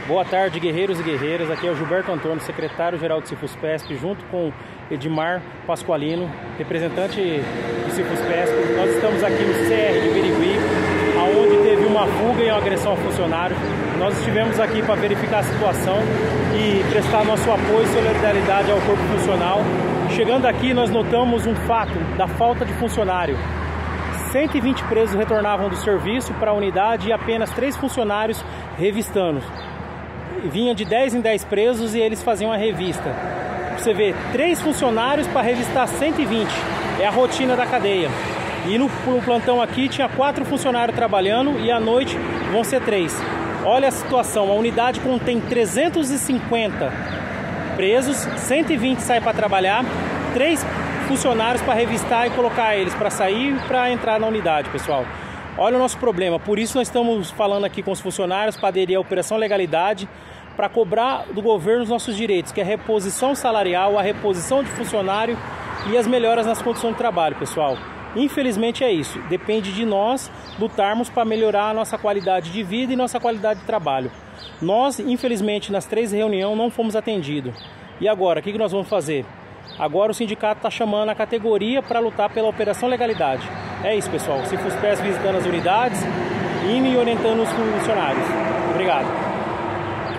Boa tarde, guerreiros e guerreiras. Aqui é o Gilberto Antônio, secretário-geral do Cifuspesp, junto com Edmar Pasqualino, representante do Cifuspesp. Nós estamos aqui no CR de Birigui, onde teve uma fuga e uma agressão ao funcionário. Nós estivemos aqui para verificar a situação e prestar nosso apoio e solidariedade ao corpo funcional. Chegando aqui, nós notamos um fato da falta de funcionário. 120 presos retornavam do serviço para a unidade e apenas 3 funcionários revistando. Vinha de 10 em 10 presos e eles faziam a revista. Você vê, 3 funcionários para revistar 120. É a rotina da cadeia. E no plantão aqui tinha 4 funcionários trabalhando e à noite vão ser 3. Olha a situação, a unidade contém 350 presos, 120 saem para trabalhar, 3 funcionários para revistar e colocar eles para sair e para entrar na unidade, pessoal. Olha o nosso problema, por isso nós estamos falando aqui com os funcionários para aderir à Operação Legalidade, para cobrar do governo os nossos direitos, que é a reposição salarial, a reposição de funcionário e as melhoras nas condições de trabalho, pessoal. Infelizmente é isso, depende de nós lutarmos para melhorar a nossa qualidade de vida e nossa qualidade de trabalho. Nós, infelizmente, nas 3 reuniões não fomos atendidos. E agora, o que nós vamos fazer? Agora o sindicato está chamando a categoria para lutar pela Operação Legalidade. É isso, pessoal. Cifuspesp visitando as unidades e orientando os funcionários. Obrigado.